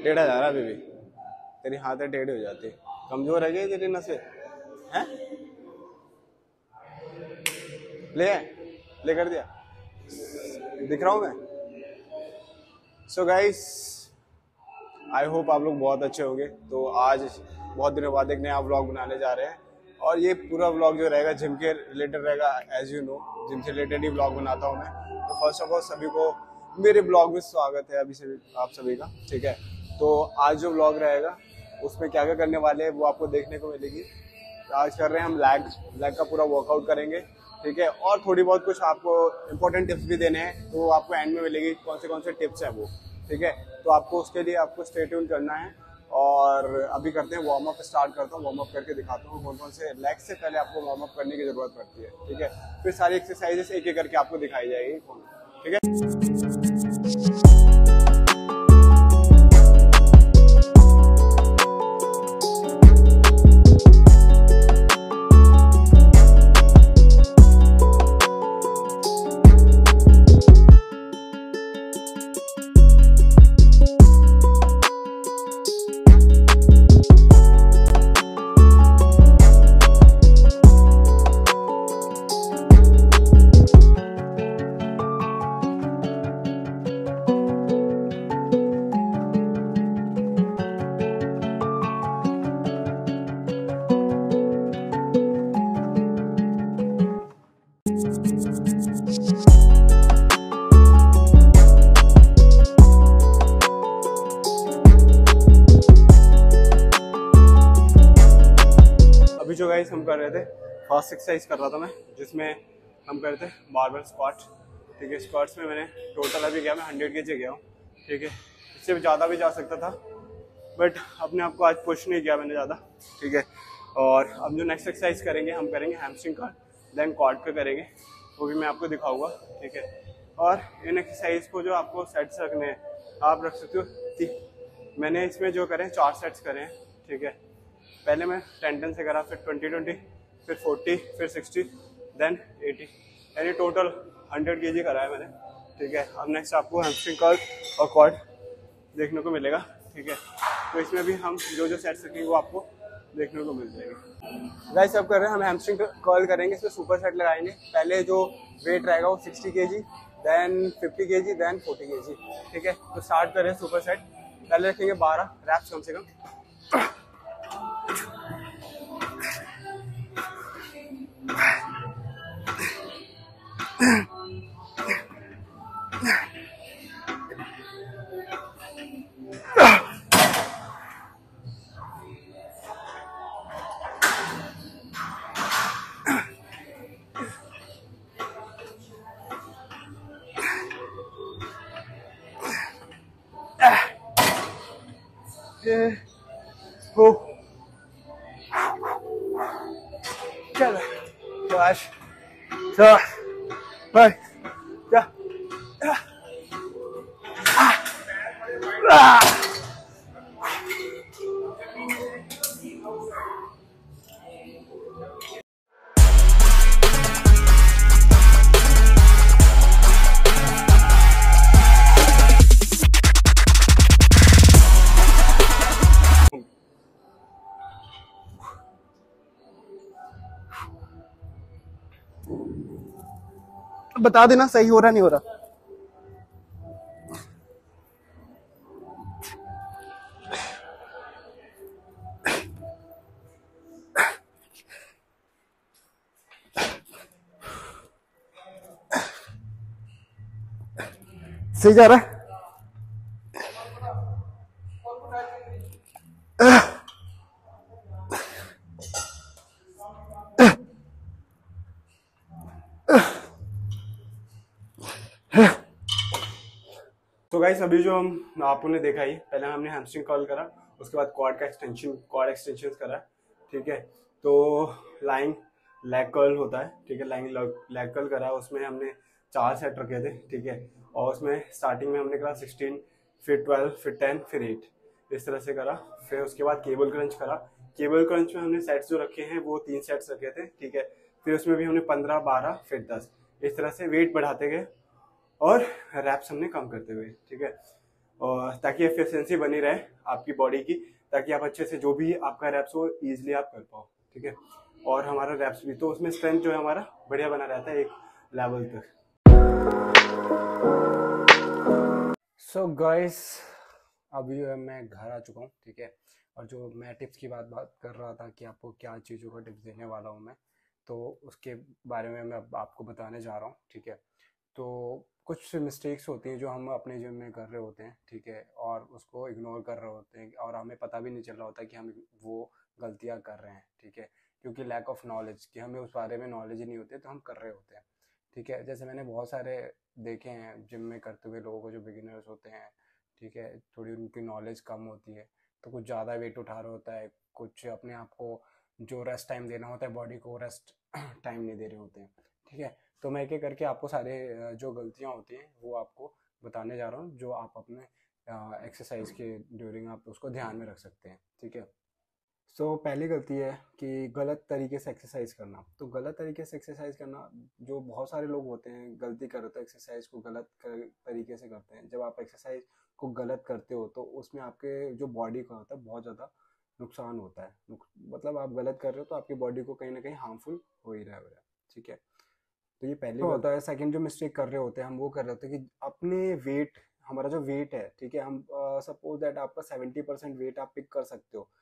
टेढ़ा जा रहा अभी भी, तेरी हाथें टेढ़ी हो जाती है, कमजोर है क्या तेरी नसें हैं? ले कर दिया, दिख रहा हूँ मैं। सो गाइस, आई होप आप लोग बहुत अच्छे होंगे। तो आज बहुत दिनों बाद एक नया व्लॉग बनाने जा रहे हैं, और ये पूरा व्लॉग जो रहेगा जिम के रिलेटेड रहेगा। एज यू नो, जिम से रिलेटेड ही व्लॉग बनाता हूँ मैं। तो फर्स्ट ऑफ ऑल सभी को मेरे ब्लॉग में स्वागत है, अभी से आप सभी का, ठीक है। तो आज जो व्लॉग रहेगा उसमें क्या क्या करने वाले हैं वो आपको देखने को मिलेगी। आज कर रहे हैं हम लैग का पूरा वर्कआउट करेंगे, ठीक है। और थोड़ी बहुत कुछ आपको इंपॉर्टेंट टिप्स भी देने हैं, तो वो आपको एंड में मिलेगी कौन से टिप्स हैं वो, ठीक है। तो आपको उसके लिए आपको स्टे ट्यून करना है। और अभी करते हैं वार्म अप, स्टार्ट करता हूँ, वार्म अप करके दिखाता हूँ कौन से लेग से पहले आपको वार्म अप करने की जरूरत पड़ती है, ठीक है। फिर सारी एक्सरसाइजेस एक एक करके आपको दिखाई जाएगी, ठीक है। जो गाइस हम कर रहे थे, फर्स्ट एक्सरसाइज कर रहा था मैं, जिसमें हम कर रहे थे बारबेल स्क्वाट, ठीक है। स्क्वाट्स में मैंने टोटल अभी गया मैं 100 kg गया हूँ, ठीक है। इससे भी ज़्यादा भी जा सकता था, बट अपने आप को आज पुश नहीं किया मैंने ज़्यादा, ठीक है। और अब जो नेक्स्ट एक्सरसाइज करेंगे, हम करेंगे हैमस्ट्रिंग कर्ल, देन क्वाड पे करेंगे, वो भी मैं आपको दिखाऊंगा, ठीक है। और इन एक्सरसाइज को जो आपको सेट्स रखने हैं, आप रख सकते हो। मैंने इसमें जो करें 4 सेट्स करें, ठीक है। पहले मैं 10-10 से करा, फिर 20-20, फिर 40, फिर 60, देन 80, यानी टोटल 100 kg करा है मैंने, ठीक है। अब नेक्स्ट आपको हैमस्ट्रिंग कर्ल और क्वाड देखने को मिलेगा, ठीक है। तो इसमें भी हम जो सेट्स रखेंगे वो आपको देखने को मिल जाएगी। गाइस अब कर रहे हैं हम हैमस्ट्रिंग कर्ल करेंगे, इसमें सुपर सेट लगाएंगे। पहले जो वेट रहेगा वो 60 kg, then 50 kg, then 40 kg, ठीक है। तो स्टार्ट कर रहे हैं सुपर सेट। पहले रखेंगे 12 रैप्स कम से कम। हो चलो 5 6 5 बता देना सही हो रहा नहीं हो रहा। सही जा रहा है। तो गाइस अभी जो हम आपको ने देखा ही, पहले हमने हैमस्ट्रिंग कर्ल करा, उसके बाद क्वाड एक्सटेंशन करा, ठीक है। तो लाइंग लेग कर्ल होता है, ठीक है। लाइंग लेग कर्ल करा, उसमें हमने 4 सेट रखे थे, ठीक है। और उसमें स्टार्टिंग में हमने करा 16, फिर 12, फिर 10, फिर 8, इस तरह से करा। फिर उसके बाद केबल क्रंच करा। केबल क्रंच में हमने सेट्स जो रखे हैं वो 3 सेट्स रखे थे, ठीक है। फिर उसमें भी हमने 15, 12, फिर 10, इस तरह से वेट बढ़ाते गए और रैप्स हमने कम करते हुए, ठीक है। और ताकि एफिशिएंसी बनी रहे आपकी बॉडी की, ताकि आप अच्छे से जो भी आपका रैप्स हो ईजिली आप कर पाओ, ठीक है। और हमारा रैप्स भी तो उसमें स्ट्रेंथ जो है हमारा बढ़िया बना रहता है एक लेवल तक। सो गाइस, अभी मैं घर आ चुका हूँ, ठीक है। और जो मैं टिप्स की बात कर रहा था कि आपको क्या चीज़ों का टिप्स देने वाला हूँ मैं, तो उसके बारे में मैं आपको बताने जा रहा हूँ, ठीक है। तो कुछ मिस्टेक्स होती हैं जो हम अपने जिम में कर रहे होते हैं, ठीक है, और उसको इग्नोर कर रहे होते हैं और हमें पता भी नहीं चल रहा होता कि हम वो गलतियाँ कर रहे हैं, ठीक है, क्योंकि लैक ऑफ नॉलेज, कि हमें उस बारे में नॉलेज ही नहीं होती तो हम कर रहे होते हैं, ठीक है। जैसे मैंने बहुत सारे देखे हैं जिम में करते हुए लोगों को जो बिगिनर्स होते हैं, ठीक है, थोड़ी उनकी नॉलेज कम होती है तो कुछ ज़्यादा वेट उठा रहा होता है, कुछ अपने आप को जो रेस्ट टाइम देना होता है बॉडी को रेस्ट टाइम नहीं दे रहे होते हैं, ठीक है। तो मैं एक एक करके आपको सारे जो गलतियाँ होती हैं वो आपको बताने जा रहा हूँ, जो आप अपने एक्सरसाइज के ड्यूरिंग आप उसको ध्यान में रख सकते हैं, ठीक है। पहली गलती है कि गलत तरीके से एक्सरसाइज करना। तो गलत तरीके से एक्सरसाइज करना, जो बहुत सारे लोग होते हैं गलती कर होते हैं, एक्सरसाइज को गलत तरीके से करते हैं। जब आप एक्सरसाइज को गलत करते हो तो उसमें आपके जो बॉडी का होता है बहुत ज़्यादा नुकसान होता है। मतलब आप गलत कर रहे हो तो आपकी बॉडी को कहीं ना कहीं हार्मफुल हो ही रहा है, ठीक है। तो ये पहली होता है। सेकंड, जो मिस्टेक कर रहे होते हैं हम वो कर रहे होते हैं कि अपने वेट, हमारा जो वेट है, ठीक है, हम सपोज दैट आपका 70% वेट आप पिक कर सकते हो,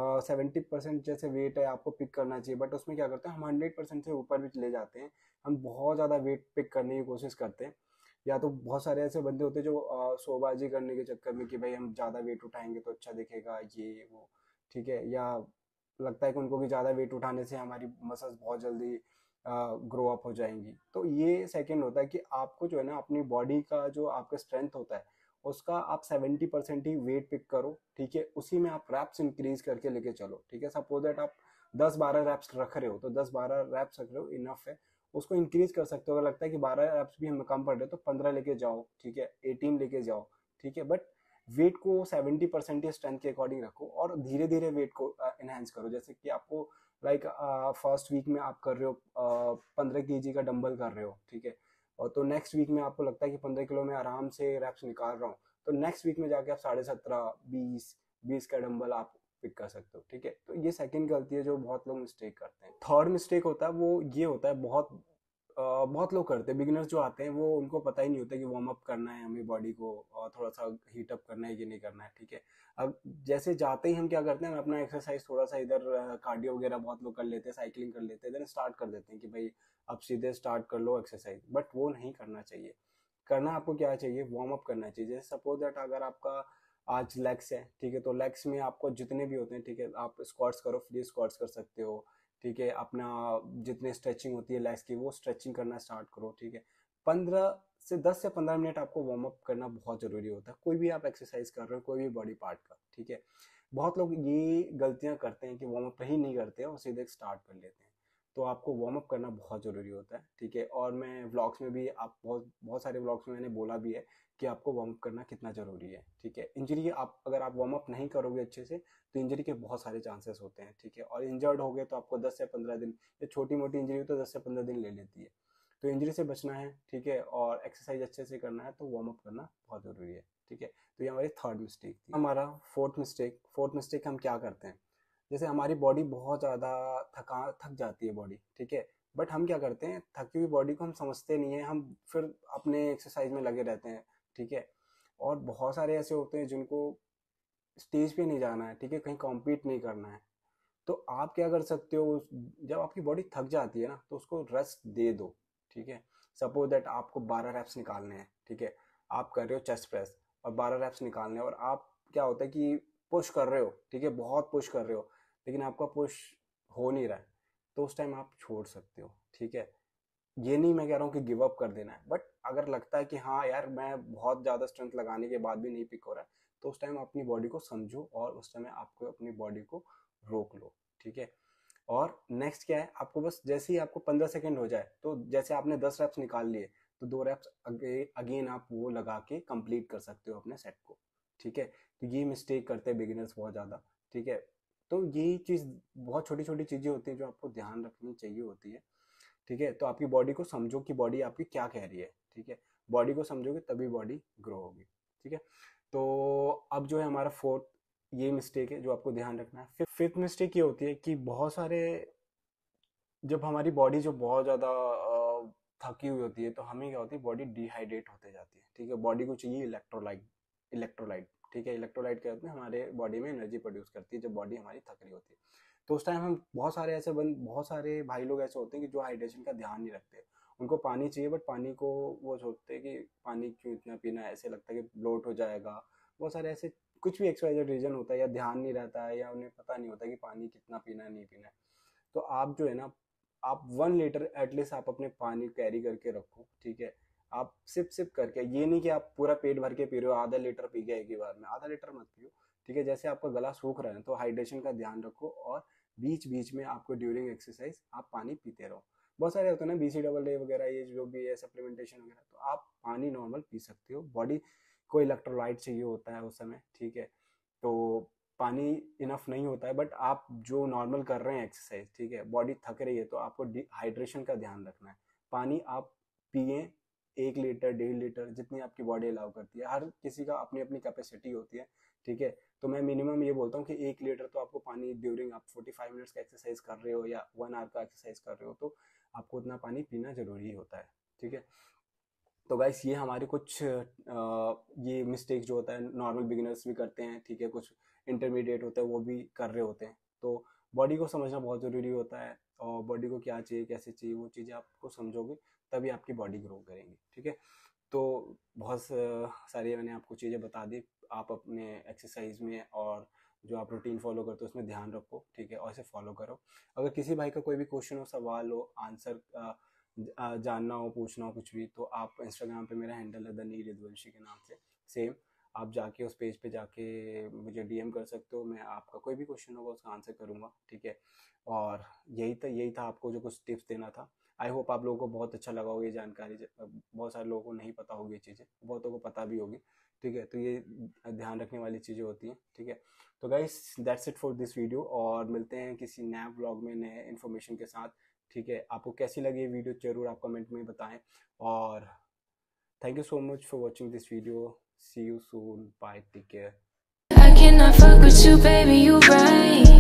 70% जैसे वेट है आपको पिक करना चाहिए, बट उसमें क्या करते हैं हम 100% से ऊपर भी ले जाते हैं। हम बहुत ज़्यादा वेट पिक करने की कोशिश करते हैं। या तो बहुत सारे ऐसे बंदे होते हैं जो शोबाजी करने के चक्कर में कि भाई हम ज़्यादा वेट उठाएंगे तो अच्छा दिखेगा, ये वो, ठीक है, या लगता है कि उनको कि ज़्यादा वेट उठाने से हमारी मसल्स बहुत जल्दी ग्रो अप हो जाएंगी। तो ये सेकंड होता है कि आपको जो है ना अपनी बॉडी का जो आपका स्ट्रेंथ होता है उसका आप 70% ही वेट पिक करो, ठीक है, उसी में आप रैप्स इंक्रीज करके लेके चलो, ठीक है। सपोज दैट आप 10-12 रैप्स रख रहे हो तो 10-12 रैप्स रख रहे हो, इनफ है। उसको इंक्रीज कर सकते हो, अगर लगता है कि 12 रैप्स भी हमें कम पड़ रहे तो 15 लेके जाओ, ठीक है, 18 लेके जाओ, ठीक है। बट वेट को 70% ही स्ट्रेंथ के अकॉर्डिंग रखो और धीरे धीरे वेट को एनहेंस करो। जैसे कि आपको लाइक फर्स्ट वीक में आप कर रहे हो 15 kg का डंबल कर रहे हो, ठीक है, और तो नेक्स्ट वीक में आपको लगता है कि 15 किलो में आराम से रैप्स निकाल रहा हूँ, तो नेक्स्ट वीक में जाके आप 17.5, 20 का डंबल आप पिक कर सकते हो, ठीक है। तो ये सेकंड गलती है जो बहुत लोग मिस्टेक करते हैं। थर्ड मिस्टेक होता है वो ये होता है, बहुत लोग करते हैं, बिगिनर्स जो आते हैं वो उनको पता ही नहीं होता कि वार्म अप करना है हमें बॉडी को और थोड़ा सा हीट अप करना है कि नहीं करना है, ठीक है। अब जैसे जाते ही हम क्या करते हैं, हम अपना एक्सरसाइज थोड़ा सा इधर कार्डियो वगैरह बहुत लोग कर लेते हैं, साइकिलिंग कर लेते हैं, देन स्टार्ट कर देते हैं कि भाई अब सीधे स्टार्ट कर लो एक्सरसाइज, बट वो नहीं करना चाहिए। करना आपको क्या चाहिए, वार्म अप करना चाहिए। जैसे सपोज दैट अगर आपका आज लेग्स है, ठीक है, तो लेग्स में आपको जितने भी होते हैं, ठीक है, आप स्क्वाट्स करो, फ्री स्क्वाट्स कर सकते हो, ठीक है, अपना जितने स्ट्रेचिंग होती है लेग्स की वो स्ट्रेचिंग करना स्टार्ट करो, ठीक है। 10 से 15 मिनट आपको वार्म अप करना बहुत जरूरी होता है, कोई भी आप एक्सरसाइज कर रहे हो, कोई भी बॉडी पार्ट का, ठीक है। बहुत लोग ये गलतियां करते हैं कि वार्म अप ही नहीं करते हैं और सीधे स्टार्ट कर लेते हैं। तो आपको वार्म अप करना बहुत ज़रूरी होता है, ठीक है। और मैं व्लॉग्स में भी, आप बहुत बहुत सारे व्लॉग्स में मैंने बोला भी है कि आपको वार्म अप करना कितना ज़रूरी है, ठीक है। इंजरी, आप अगर आप वार्म अप नहीं करोगे अच्छे से तो इंजरी के बहुत सारे चांसेस होते हैं, ठीक है। और इंजर्ड हो गए तो आपको 10 से 15 दिन, ये छोटी मोटी इंजरी हो तो 10 से 15 दिन ले लेती है। तो इंजरी से बचना है, ठीक है, और एक्सरसाइज अच्छे से करना है तो वार्म अप करना बहुत ज़रूरी है, ठीक है। तो ये हमारी थर्ड मिस्टेक थी। हमारा फोर्थ मिस्टेक हम क्या करते हैं, जैसे हमारी बॉडी बहुत ज़्यादा थक जाती है बॉडी, ठीक है, बट हम क्या करते हैं, थकी हुई बॉडी को हम समझते नहीं है, हम फिर अपने एक्सरसाइज में लगे रहते हैं, ठीक है। और बहुत सारे ऐसे होते हैं जिनको स्टेज पे नहीं जाना है, ठीक है, कहीं कॉम्पीट नहीं करना है, तो आप क्या कर सकते हो, जब आपकी बॉडी थक जाती है ना तो उसको रेस्ट दे दो, ठीक है। सपोज दैट आपको 12 रैप्स निकालने हैं, ठीक है, आप कर रहे हो चेस्ट प्रेस और 12 रैप्स निकालने हैं, और आप क्या होता है कि पुश कर रहे हो, ठीक है, बहुत पुश कर रहे हो, लेकिन आपका पुश हो नहीं रहा है, तो उस टाइम आप छोड़ सकते हो, ठीक है। ये नहीं मैं कह रहा हूँ कि गिव अप कर देना है, बट अगर लगता है कि हाँ यार मैं बहुत ज़्यादा स्ट्रेंथ लगाने के बाद भी नहीं पिक हो रहा है, तो उस टाइम अपनी बॉडी को समझो और उस टाइम आपको अपनी बॉडी को रोक लो, ठीक है। और नेक्स्ट क्या है, आपको बस जैसे ही आपको 15 सेकेंड हो जाए, तो जैसे आपने 10 रैप्स निकाल लिए तो 2 रैप्स अगेन आप वो लगा के कंप्लीट कर सकते हो अपने सेट को, ठीक है। तो ये मिस्टेक करते हैं बिगिनर्स बहुत ज़्यादा, ठीक है। तो यही चीज़, बहुत छोटी छोटी चीज़ें होती हैं जो आपको ध्यान रखनी चाहिए होती है, ठीक है। तो आपकी बॉडी को समझो कि बॉडी आपकी क्या कह रही है, ठीक है, बॉडी को समझोगे तभी बॉडी ग्रो होगी, ठीक है। तो अब जो है हमारा फोर्थ ये मिस्टेक है जो आपको ध्यान रखना है। फिफ्थ मिस्टेक ये होती है कि बहुत सारे, जब हमारी बॉडी जो बहुत ज़्यादा थकी हुई होती है तो हमें क्या होती है, बॉडी डिहाइड्रेट होते जाती है। ठीक है, बॉडी को चाहिए इलेक्ट्रोलाइट। ठीक है, इलेक्ट्रोलाइट क्या होते हैं, हमारे बॉडी में एनर्जी प्रोड्यूस करती है जब बॉडी हमारी थक रही होती है। तो उस टाइम हम बहुत सारे भाई लोग ऐसे होते हैं कि जो हाइड्रेशन का ध्यान नहीं रखते। उनको पानी चाहिए बट पानी को वो सोचते हैं कि पानी क्यों इतना पीना है, ऐसे लगता है कि ब्लोट हो जाएगा। बहुत सारे ऐसे कुछ भी एक्सवाइजेड रीजन होता है, या ध्यान नहीं रहता है, या उन्हें पता नहीं होता कि पानी कितना पीना है नहीं पीना है। तो आप जो है ना, आप 1 लीटर एटलीस्ट आप अपने पानी कैरी करके रखो। ठीक है, आप सिप सिप करके, ये नहीं कि आप पूरा पेट भर के पी रहे हो, आधा लीटर पी गए एक ही बार में, आधा लीटर मत पियो। ठीक है, जैसे आपका गला सूख रहा है तो हाइड्रेशन का ध्यान रखो, और बीच बीच में आपको ड्यूरिंग एक्सरसाइज आप पानी पीते रहो। बहुत सारे होते हैं ना BCAA वगैरह, ये जो भी है सप्लीमेंटेशन वगैरह, तो आप पानी नॉर्मल पी सकते हो। बॉडी को इलेक्ट्रोलाइट चाहिए होता है उस समय। ठीक है, तो पानी इनफ नहीं होता है, बट आप जो नॉर्मल कर रहे हैं एक्सरसाइज, ठीक है, बॉडी थक रही है तो आपको हाइड्रेशन का ध्यान रखना है। पानी आप पिए 1 लीटर 1.5 लीटर जितनी आपकी बॉडी अलाउ करती है। हर किसी का अपनी अपनी कैपेसिटी होती है। ठीक है, तो मैं मिनिमम ये बोलता हूँ कि 1 लीटर तो आपको पानी, ड्यूरिंग आप 45 मिनट्स का एक्सरसाइज कर रहे हो या 1 आवर का एक्सरसाइज कर रहे हो, तो आपको उतना पानी पीना जरूरी होता है। ठीक है, तो गाइस ये हमारे कुछ ये मिस्टेक जो होता है नॉर्मल बिगिनर्स भी करते हैं। ठीक है, कुछ इंटरमीडिएट होता है वो भी कर रहे होते हैं। तो बॉडी को समझना बहुत ज़रूरी होता है, और बॉडी को क्या चाहिए कैसे चाहिए वो चीज़ें आपको समझोगे तभी आपकी बॉडी ग्रो करेंगी। ठीक है, तो बहुत सारी मैंने आपको चीज़ें बता दी। आप अपने एक्सरसाइज में और जो आप रूटीन फॉलो करते हो उसमें ध्यान रखो। ठीक है, और इसे फॉलो करो। अगर किसी भाई का कोई भी क्वेश्चन हो, सवाल हो, आंसर जानना हो, पूछना हो कुछ भी, तो आप इंस्टाग्राम पे मेरा हैंडल है द यदुवंशी के नाम से, सेम। आप जाके उस पेज पे जाके मुझे DM कर सकते हो। मैं आपका कोई भी क्वेश्चन होगा उसका आंसर करूँगा। ठीक है, और यही था आपको जो कुछ टिप्स देना था। आई होप आप लोगों को बहुत अच्छा लगा होगा ये जानकारी। बहुत सारे लोगों को नहीं पता होगी ये चीज़ें, बहुतों को पता भी होगी। ठीक है, तो ये ध्यान रखने वाली चीज़ें होती हैं। ठीक है, तो guys that's it for this video, और मिलते हैं किसी नए व्लॉग में नए इन्फॉर्मेशन के साथ। ठीक है, आपको कैसी लगी ये वीडियो जरूर आप कमेंट में बताएं, और thank you so much for watching this video. See you soon, bye, take care. I cannot fuck with you, baby, you right.